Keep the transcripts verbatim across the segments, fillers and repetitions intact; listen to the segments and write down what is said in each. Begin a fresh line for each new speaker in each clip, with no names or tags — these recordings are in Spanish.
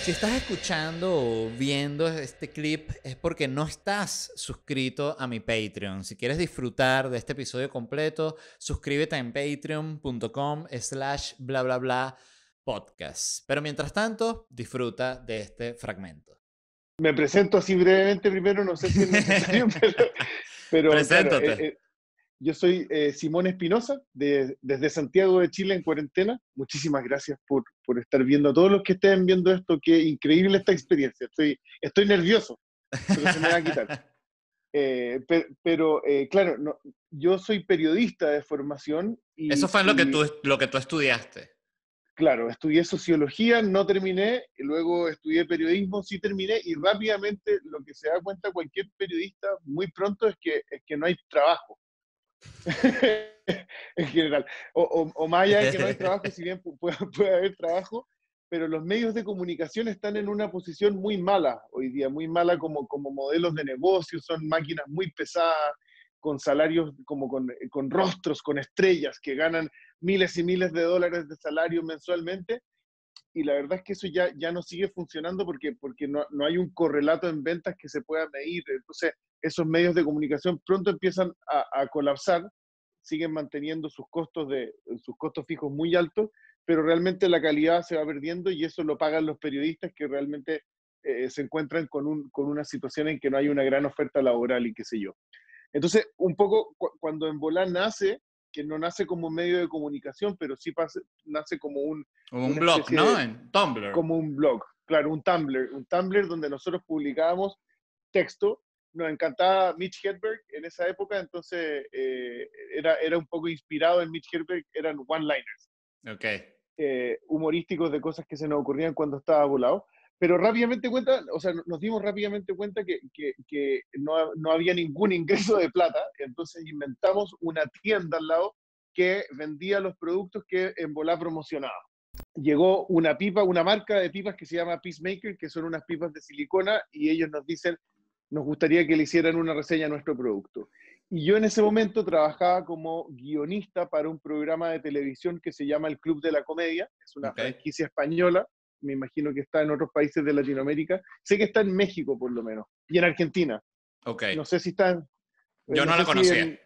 Si estás escuchando o viendo este clip es porque no estás suscrito a mi Patreon. Si quieres disfrutar de este episodio completo, suscríbete en patreon.com slash bla bla bla podcast. Pero mientras tanto, disfruta de este fragmento.
Me presento así brevemente primero, no sé si es necesario, pero, pero claro, eh,
Preséntate.
eh, yo soy eh, Simón Espinosa, de, desde Santiago de Chile en cuarentena. Muchísimas gracias por, por estar viendo. A todos los que estén viendo esto, qué increíble esta experiencia. Estoy, estoy nervioso, pero se me va a quitar. Eh, per, pero, eh, claro, no, yo soy periodista de formación
Eso
y,
fue en lo que
y,
tú, lo que tú estudiaste.
claro, estudié sociología, no terminé, y luego estudié periodismo, sí terminé, y rápidamente lo que se da cuenta cualquier periodista muy pronto es que, es que no hay trabajo. En general. O, o, o más allá de que no hay trabajo, si bien puede, puede haber trabajo, pero los medios de comunicación están en una posición muy mala hoy día, muy mala como, como modelos de negocio, son máquinas muy pesadas, con salarios, como con, con rostros, con estrellas, que ganan miles y miles de dólares de salario mensualmente, y la verdad es que eso ya, ya no sigue funcionando porque, porque no, no hay un correlato en ventas que se pueda medir. Entonces, esos medios de comunicación pronto empiezan a, a colapsar, siguen manteniendo sus costos, de, sus costos fijos muy altos, pero realmente la calidad se va perdiendo y eso lo pagan los periodistas que realmente eh, se encuentran con, un, con una situación en que no hay una gran oferta laboral y qué sé yo. Entonces, un poco cu cuando Embolá nace, que no nace como un medio de comunicación, pero sí pase, nace como un,
Como un
una
blog,
especie
¿no?
de,
En Tumblr.
como un blog, claro, un Tumblr, un Tumblr donde nosotros publicábamos texto. Nos encantaba Mitch Hedberg en esa época, entonces eh, era, era un poco inspirado en Mitch Hedberg, eran one-liners
Ok.
eh, humorísticos de cosas que se nos ocurrían cuando estaba volado. Pero rápidamente cuenta, o sea, nos dimos rápidamente cuenta que, que, que no, no había ningún ingreso de plata, entonces inventamos una tienda al lado que vendía los productos que Embolá promocionaba. Llegó una pipa, una marca de pipas que se llama Peacemaker, que son unas pipas de silicona, y ellos nos dicen, nos gustaría que le hicieran una reseña a nuestro producto. Y yo en ese momento trabajaba como guionista para un programa de televisión que se llama El Club de la Comedia, es una
Ok.
franquicia española, me imagino que está en otros países de Latinoamérica, sé que está en México por lo menos, y en Argentina.
Ok.
No sé si está, en,
Yo
no
no la
sé si
conocía.
en,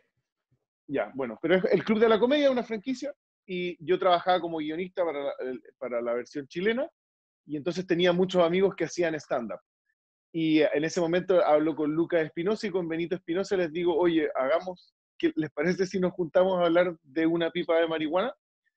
ya, bueno, pero es El Club de la Comedia, una franquicia, y yo trabajaba como guionista para la, para la versión chilena, y entonces tenía muchos amigos que hacían stand-up. Y en ese momento hablo con Lucas Espinosa y con Benito Espinosa, les digo, oye, hagamos, ¿qué les parece si nos juntamos a hablar de una pipa de marihuana?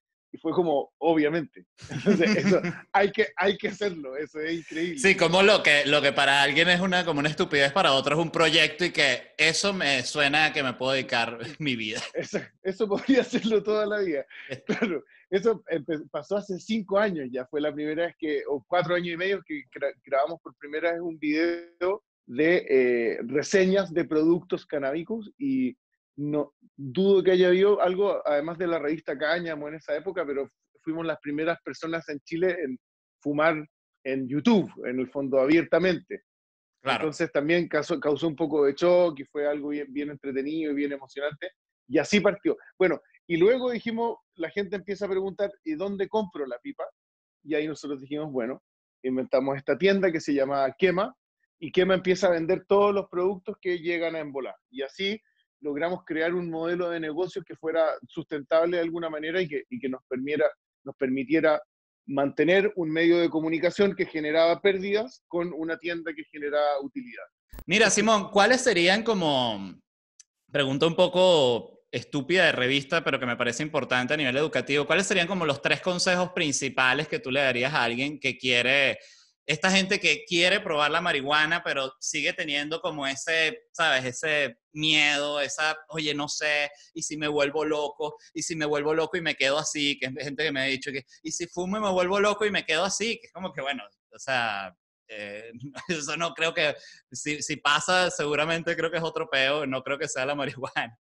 Y fue como, obviamente. Entonces, eso, hay que, hay que hacerlo, eso es increíble.
Sí, como lo que, lo que para alguien es una, como una estupidez, para otro es un proyecto y que eso me suena a que me puedo dedicar mi vida.
Eso, eso podría hacerlo toda la vida. Claro, eso pasó hace cinco años ya, fue la primera vez que, o cuatro años y medio que grabamos por primera vez un video de eh, reseñas de productos canábicos y no dudo que haya habido algo, además de la revista Cáñamo en esa época, pero fuimos las primeras personas en Chile en fumar en YouTube, en el fondo, abiertamente.
Claro.
Entonces también causó, causó un poco de shock y fue algo bien, bien entretenido y bien emocionante. Y así partió. Bueno, y luego dijimos, la gente empieza a preguntar, ¿y dónde compro la pipa? Y ahí nosotros dijimos, bueno, inventamos esta tienda que se llama Quema, y Quema empieza a vender todos los productos que llegan a Embolá. Y así logramos crear un modelo de negocio que fuera sustentable de alguna manera y que, y que nos, permitiera, nos permitiera mantener un medio de comunicación que generaba pérdidas con una tienda que generaba utilidad.
Mira,
Ese,
Simón, ¿cuáles serían como, pregunta un poco estúpida de revista, pero que me parece importante a nivel educativo, ¿cuáles serían como los tres consejos principales que tú le darías a alguien que quiere, esta gente que quiere probar la marihuana, pero sigue teniendo como ese, ¿sabes? Ese miedo, esa, oye, no sé, y si me vuelvo loco, y si me vuelvo loco y me quedo así, que es gente que me ha dicho que, y si fumo y me vuelvo loco y me quedo así, que es como que, bueno, o sea, eh, eso no creo que, si, si pasa, seguramente creo que es otro peo, no creo que sea la marihuana.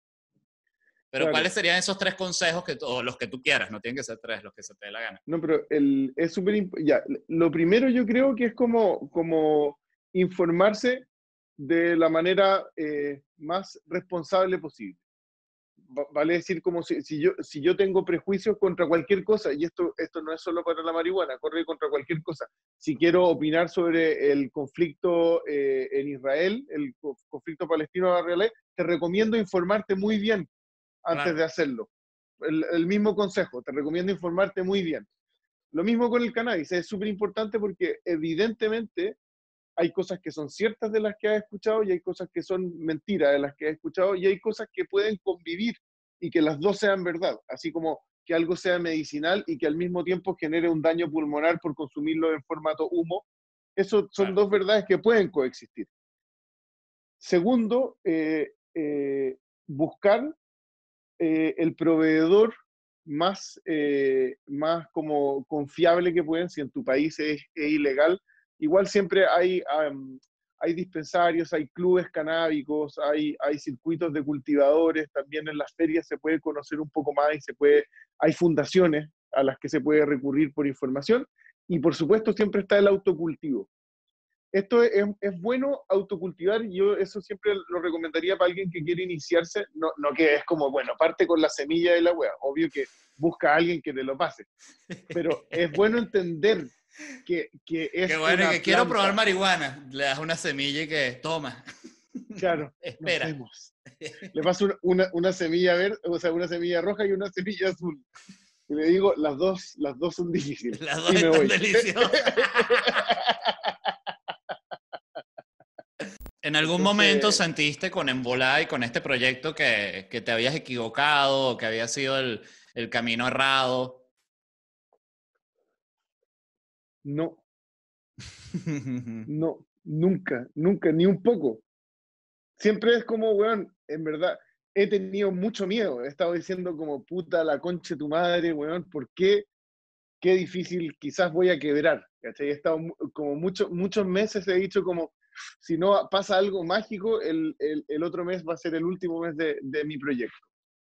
Pero
claro,
¿cuáles serían esos tres consejos que, o los que tú quieras? No tienen que ser tres, los que se te dé la gana.
no, pero el, es súper, ya, lo primero yo creo que es como, como informarse de la manera eh, más responsable posible. vale decir como si, si, yo, si yo tengo prejuicios contra cualquier cosa, y esto, esto no es solo para la marihuana, corre contra cualquier cosa. Si quiero opinar sobre el conflicto eh, en Israel, el conflicto palestino-israelí, te recomiendo informarte muy bien antes
Claro,
de hacerlo. El, el mismo consejo, te recomiendo informarte muy bien. Lo mismo con el cannabis, es súper importante porque evidentemente hay cosas que son ciertas de las que has escuchado y hay cosas que son mentiras de las que has escuchado y hay cosas que pueden convivir y que las dos sean verdad, así como que algo sea medicinal y que al mismo tiempo genere un daño pulmonar por consumirlo en formato humo. Eso son
claro.
dos verdades que pueden coexistir. Segundo, eh, eh, buscar eh, el proveedor más, eh, más como confiable que pueden, si en tu país es, es ilegal. Igual siempre hay, um, hay dispensarios, hay clubes canábicos, hay, hay circuitos de cultivadores, también en las ferias se puede conocer un poco más y se puede, hay fundaciones a las que se puede recurrir por información y por supuesto siempre está el autocultivo. Esto es, es bueno autocultivar y yo eso siempre lo recomendaría para alguien que quiere iniciarse, no, no que es como, bueno, parte con la semilla de la wea, obvio que busca a alguien que te lo pase, pero es bueno entender que, que
Qué
es
bueno,
una
que quiero probar
planta,
marihuana. Le das una semilla y que toma.
claro, nos
Espera.
vemos. Le paso una, una, una semilla verde, o sea, una semilla roja y una semilla azul. Y le digo, las dos, las dos son difíciles.
Las dos
Y me
están
voy.
deliciosas. ¿En algún momento
Entonces,
sentiste con Embolá y con este proyecto que, que te habías equivocado o que había sido el, el camino errado?
no, no, nunca, nunca, ni un poco. Siempre es como, weón, en verdad, he tenido mucho miedo. He estado diciendo como, puta, la concha de tu madre, weón, ¿por qué? Qué difícil, quizás voy a quebrar. ¿Cachai? He estado como mucho, muchos meses, he dicho como, si no pasa algo mágico, el, el, el otro mes va a ser el último mes de, de mi proyecto.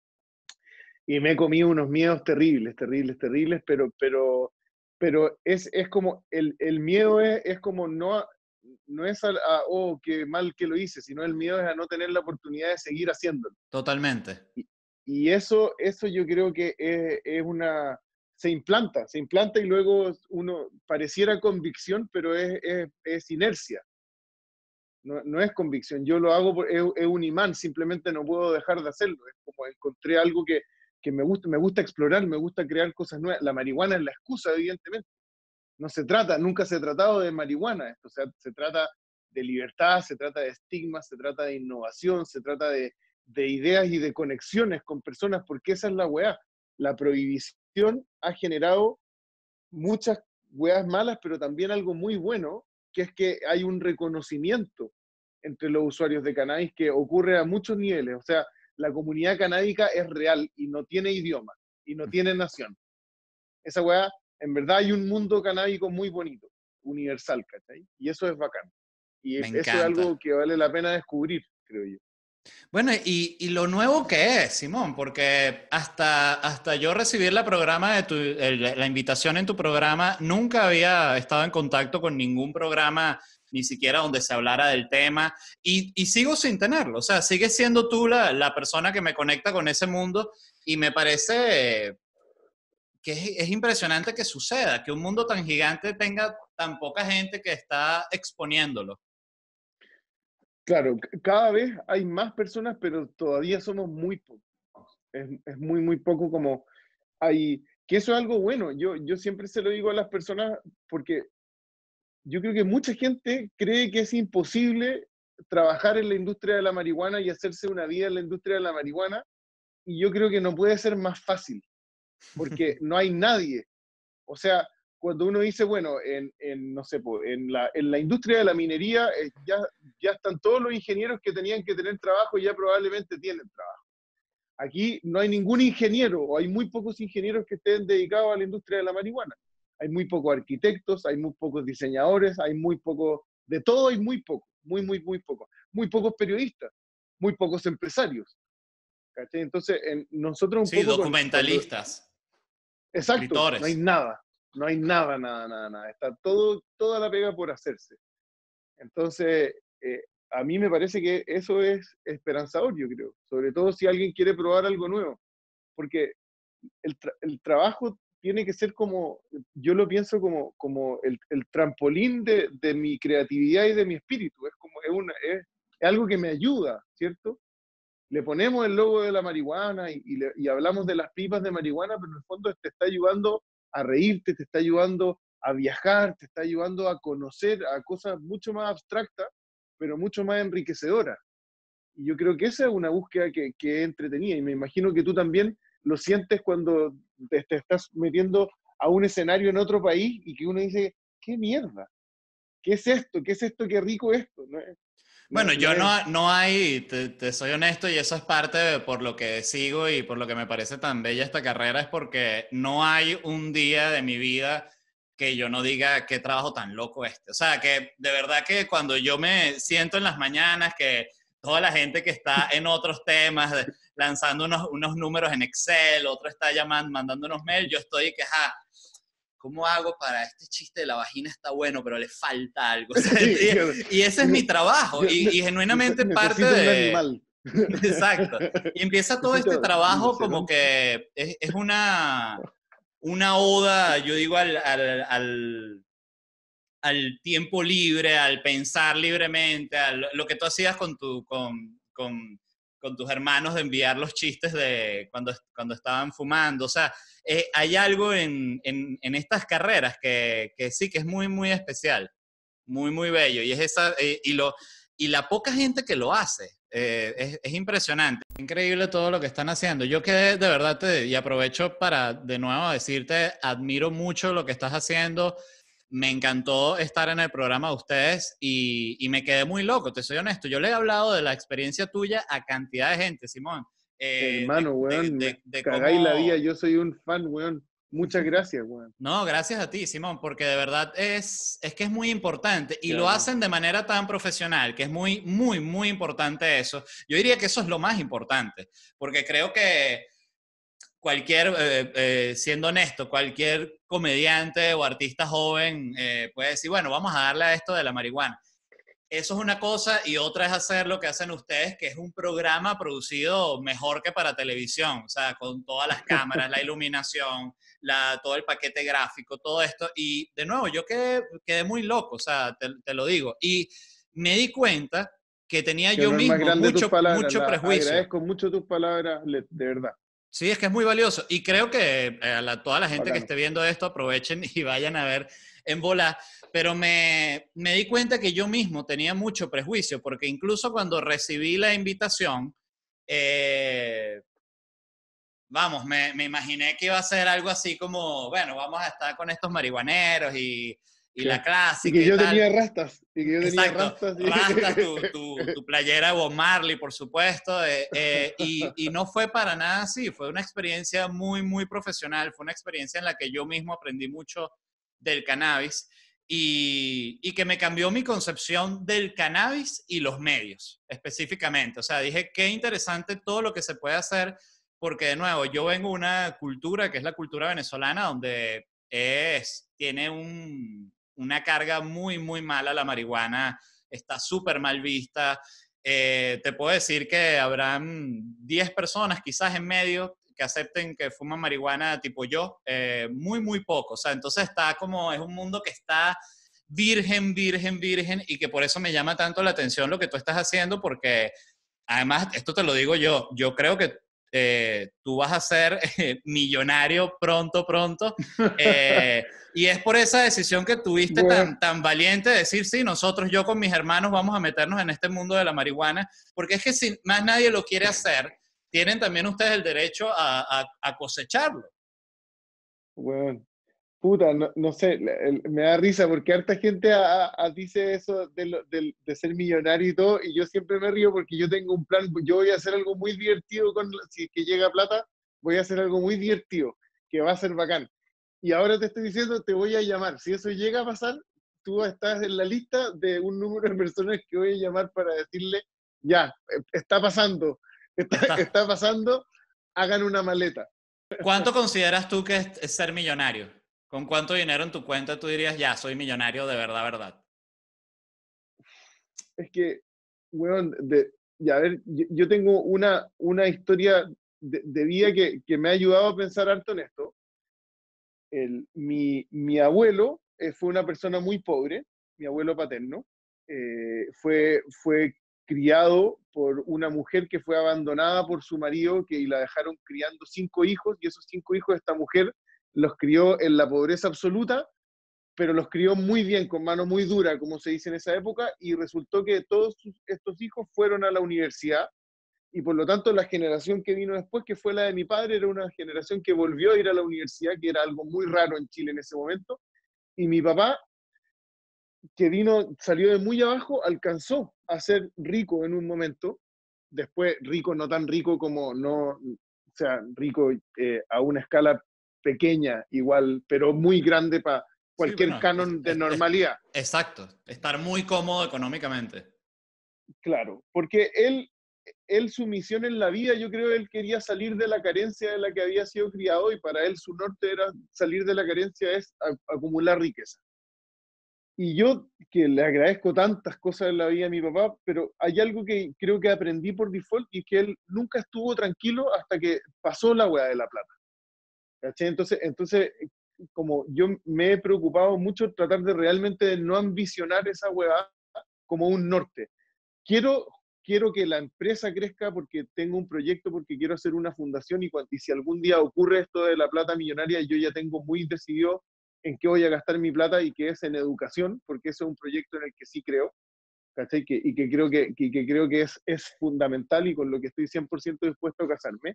Y me he comido unos miedos terribles, terribles, terribles, pero, pero, pero es, es como, el, el miedo es, es como no, no es a, a, oh, qué mal que lo hice, sino el miedo es a no tener la oportunidad de seguir haciéndolo.
Totalmente.
Y, y eso, eso yo creo que es, es una, se implanta, se implanta y luego uno pareciera convicción, pero es, es, es inercia. No, no, es convicción, yo lo hago, por, es, es, un imán, simplemente no puedo dejar de hacerlo. Es como encontré algo que, que me gusta, me gusta explorar, me gusta crear cosas nuevas. La marihuana es la excusa, evidentemente. No se trata, nunca se ha tratado de marihuana esto, o sea, se trata de libertad, se trata de estigmas, se trata de innovación, se trata de, de ideas y de conexiones con personas, porque esa es la weá. La prohibición ha generado muchas weas malas, pero también algo muy bueno, que es que hay un reconocimiento entre los usuarios de cannabis que ocurre a muchos niveles. O sea, la comunidad canábica es real y no tiene idioma y no tiene nación. Esa weá, en verdad hay un mundo canábico muy bonito, universal, ¿cachai? Y eso es bacán. Y
Me
eso es
encanta.
algo que vale la pena descubrir, creo yo.
Bueno, y, y lo nuevo que es, Simón, porque hasta, hasta yo recibir la, programa de tu, el, la invitación en tu programa, nunca había estado en contacto con ningún programa, ni siquiera donde se hablara del tema, y, y sigo sin tenerlo. O sea, sigues siendo tú la, la persona que me conecta con ese mundo, y me parece que es, es impresionante que suceda, que un mundo tan gigante tenga tan poca gente que está exponiéndolo.
Claro, cada vez hay más personas, pero todavía somos muy pocos. Es, es muy, muy poco como hay, que eso es algo bueno. Yo, yo siempre se lo digo a las personas porque yo creo que mucha gente cree que es imposible trabajar en la industria de la marihuana y hacerse una vida en la industria de la marihuana, y yo creo que no puede ser más fácil, porque no hay nadie. O sea, cuando uno dice, bueno, en, en no sé, en la, en la industria de la minería eh, ya, ya están todos los ingenieros que tenían que tener trabajo y ya probablemente tienen trabajo. Aquí no hay ningún ingeniero, o hay muy pocos ingenieros que estén dedicados a la industria de la marihuana. Hay muy pocos arquitectos, hay muy pocos diseñadores, hay muy pocos, de todo hay muy poco, muy, muy, muy poco. Muy pocos periodistas, muy pocos empresarios. ¿Cachai? Entonces, en, nosotros un
Sí,
poco con, cuando...
documentalistas,
Exacto, no hay
escritores.
nada, no hay nada, nada, nada, nada. Está todo, toda la pega por hacerse. Entonces, eh, a mí me parece que eso es esperanzador, yo creo, sobre todo si alguien quiere probar algo nuevo, porque el, tra el trabajo tiene que ser como, yo lo pienso como, como el, el trampolín de, de, mi creatividad y de mi espíritu, es como, es, una, es, es algo que me ayuda, ¿cierto? Le ponemos el logo de la marihuana y, y, le, y hablamos de las pipas de marihuana, pero en el fondo te está ayudando a reírte, te está ayudando a viajar, te está ayudando a conocer a cosas mucho más abstractas, pero mucho más enriquecedoras. Y yo creo que esa es una búsqueda que, que es entretenida, y me imagino que tú también lo sientes cuando te, te estás metiendo a un escenario en otro país y que uno dice, ¿qué mierda? ¿Qué es esto? ¿Qué es esto? ¿Qué rico esto? No es, no,
Bueno,
no
yo
es...
no, no hay, te, te soy honesto, y eso es parte de por lo que sigo y por lo que me parece tan bella esta carrera, es porque no hay un día de mi vida que yo no diga qué trabajo tan loco este. O sea, que de verdad que cuando yo me siento en las mañanas, que toda la gente que está en otros temas, de- lanzando unos, unos números en Excel, otro está llamando, mandando unos mails, yo estoy que, ja, ¿cómo hago para este chiste de la vagina? Está bueno, pero le falta algo. O sea,
Sí, claro.
y, y ese es mi trabajo. Y, y genuinamente parte
Necesito un
de...
animal.
Exacto. Y empieza todo este
Necesito
trabajo como
rinoceronte.
que es, es una, una oda, yo digo, al, al, al, al tiempo libre, al pensar libremente, a lo que tú hacías con, tu, con, con, con tus hermanos de enviar los chistes de cuando, cuando estaban fumando. O sea, eh, hay algo en, en, en estas carreras que, que, sí, que es muy, muy especial, muy, muy bello. Y, es esa, eh, y, lo, y la poca gente que lo hace, eh, es, es impresionante. Increíble todo lo que están haciendo. Yo que de verdad te, y aprovecho para de nuevo decirte, admiro mucho lo que estás haciendo. Me encantó estar en el programa de ustedes y, y me quedé muy loco, te soy honesto. Yo le he hablado de la experiencia tuya a cantidad de gente, Simón, eh, de,
Hermano,
de,
weón, me
de, de
cagáis la vida.
cómo...
Yo soy un fan, weón. Muchas gracias, weón.
No, gracias a ti, Simón, porque de verdad es, es que es muy importante y
Qué
lo
bacán.
hacen de manera tan profesional, que es muy, muy, muy importante eso. Yo diría que eso es lo más importante, porque creo que cualquier, eh, eh, siendo honesto, cualquier comediante o artista joven eh, puede decir, bueno, vamos a darle a esto de la marihuana. Eso es una cosa, y otra es hacer lo que hacen ustedes, que es un programa producido mejor que para televisión, o sea, con todas las cámaras, la iluminación, la, todo el paquete gráfico, todo esto. Y de nuevo, yo quedé, quedé muy loco, o sea, te, te lo digo. Y me di cuenta que tenía
Qué
yo
honor más
mismo
grande tus
mucho,
palabras.
mucho
La,
prejuicio.
agradezco mucho tus palabras, le- de verdad.
Sí, es que es muy valioso. Y creo que eh, a la- toda la gente que
Bacano.
esté viendo esto aprovechen y vayan a ver en bola. Pero me, me di cuenta que yo mismo tenía mucho prejuicio, porque incluso cuando recibí la invitación, eh, vamos, me, me imaginé que iba a ser algo así como, bueno, vamos a estar con estos marihuaneros y, y la
Claro. Y
clásica
que
y
yo
tal.
tenía rastas. Y que yo tenía
Exacto,
rastas. Y...
rastas, tu, tu, tu playera de Bob Marley, por supuesto, eh, eh, y, y no fue para nada así, fue una experiencia muy, muy profesional, fue una experiencia en la que yo mismo aprendí mucho del cannabis y, y que me cambió mi concepción del cannabis y los medios, específicamente. O sea, dije, qué interesante todo lo que se puede hacer, porque de nuevo, yo vengo de una cultura que es la cultura venezolana, donde es, tiene un, una carga muy, muy mala la marihuana, está súper mal vista. Eh, te puedo decir que habrán diez personas quizás en medio que acepten que fuman marihuana tipo yo, eh, muy, muy poco. O sea, entonces está como, es un mundo que está virgen, virgen, virgen, y que por eso me llama tanto la atención lo que tú estás haciendo, porque además, esto te lo digo yo, yo creo que eh, tú vas a ser eh, millonario pronto, pronto, eh, y es por esa decisión que tuviste
Bueno,
tan, tan valiente de decir, sí, nosotros, yo con mis hermanos vamos a meternos en este mundo de la marihuana, porque es que si más nadie lo quiere hacer, tienen también ustedes el derecho a, a, a cosecharlo.
bueno. Puta, no, no sé, el- me da risa porque harta gente a- a- a dice eso de, lo- del- de ser millonario y todo, y yo siempre me río porque yo tengo un plan, yo voy a hacer algo muy divertido con, si es que llega plata, voy a hacer algo muy divertido, que va a ser bacán. Y ahora te estoy diciendo, te voy a llamar. Si eso llega a pasar, tú estás en la lista de un número de personas que voy a llamar para decirle, ya, eh, está pasando, está,
Ya está.
está pasando, hagan una maleta.
¿Cuánto consideras tú que es, es ser millonario? ¿Con cuánto dinero en tu cuenta tú dirías, ya, soy millonario de verdad, verdad?
Es que weón, de, ya, a ver, yo, yo tengo una, una historia de, de vida que, que me ha ayudado a pensar harto en esto. El, mi, mi abuelo eh, fue una persona muy pobre, mi abuelo paterno, eh, fue, fue criado por una mujer que fue abandonada por su marido que, y la dejaron criando cinco hijos, y esos cinco hijos esta mujer los crió en la pobreza absoluta, pero los crió muy bien, con mano muy dura, como se dice en esa época, y resultó que todos estos hijos fueron a la universidad, y por lo tanto la generación que vino después, que fue la de mi padre, era una generación que volvió a ir a la universidad, que era algo muy raro en Chile en ese momento, y mi papá, que vino, salió de muy abajo, alcanzó a ser rico en un momento, después rico, no tan rico como, no, o sea, rico eh, a una escala pequeña igual, pero muy grande para
Sí,
cualquier
bueno, es-
canon de
es- es-
normalidad.
exacto. Estar muy cómodo económicamente.
Claro, porque él, él, su misión en la vida, yo creo, él quería salir de la carencia de la que había sido criado, y para él su norte era salir de la carencia, es a- acumular riqueza. Y yo, que le agradezco tantas cosas en la vida a mi papá, pero hay algo que creo que aprendí por default, y es que él nunca estuvo tranquilo hasta que pasó la weá de la plata. ¿Cachai? Entonces, entonces, como yo me he preocupado mucho tratar de realmente no ambicionar esa weá como un norte. Quiero, quiero que la empresa crezca porque tengo un proyecto, porque quiero hacer una fundación, y, cuando, y si algún día ocurre esto de la plata millonaria, yo ya tengo muy decidido en qué voy a gastar mi plata, y que es en educación, porque ese es un proyecto en el que sí creo, ¿cachai? Que, y que creo que, que, que creo que es, es fundamental, y con lo que estoy cien por ciento dispuesto a casarme.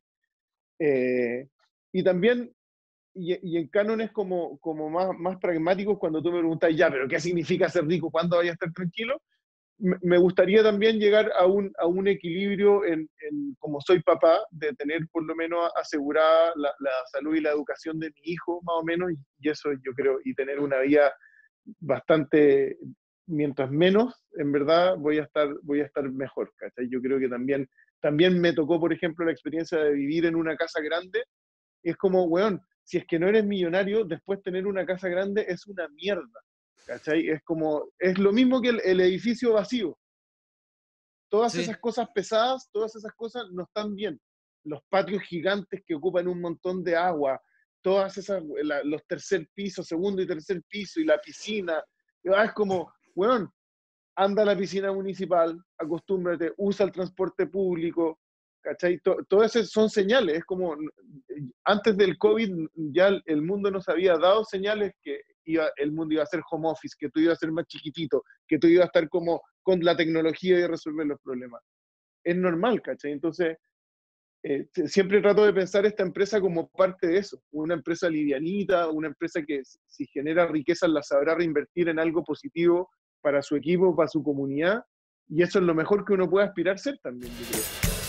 Eh, y también, y, y en cánones como, como más, más pragmáticos, cuando tú me preguntas, ya, pero ¿qué significa ser rico? ¿Cuándo vaya a estar tranquilo? Me gustaría también llegar a un, a un equilibrio en, en, como soy papá, de tener por lo menos asegurada la, la salud y la educación de mi hijo, más o menos, y eso yo creo, y tener una vida bastante, mientras menos, en verdad, voy a estar, voy a estar mejor, ¿cachai? Yo creo que también, también me tocó, por ejemplo, la experiencia de vivir en una casa grande, y es como, weón, si es que no eres millonario, después tener una casa grande es una mierda, ¿cachai? Es como, es lo mismo que el, el edificio vacío. Todas esas
Sí,
cosas pesadas, todas esas cosas no están bien. Los patios gigantes que ocupan un montón de agua, todas esas, la, los tercer piso, segundo y tercer piso, y la piscina, es como, bueno, anda a la piscina municipal, acostúmbrate, usa el transporte público, ¿cachai? Todas esas son señales, es como, antes del COVID ya el mundo nos había dado señales que iba, el mundo iba a ser home office, que tú ibas a ser más chiquitito, que tú ibas a estar como con la tecnología y resolver los problemas. Es normal, ¿cachai? Entonces, eh, siempre trato de pensar esta empresa como parte de eso, una empresa livianita, una empresa que si genera riqueza la sabrá reinvertir en algo positivo para su equipo, para su comunidad, y eso es lo mejor que uno puede aspirar a ser también, yo creo.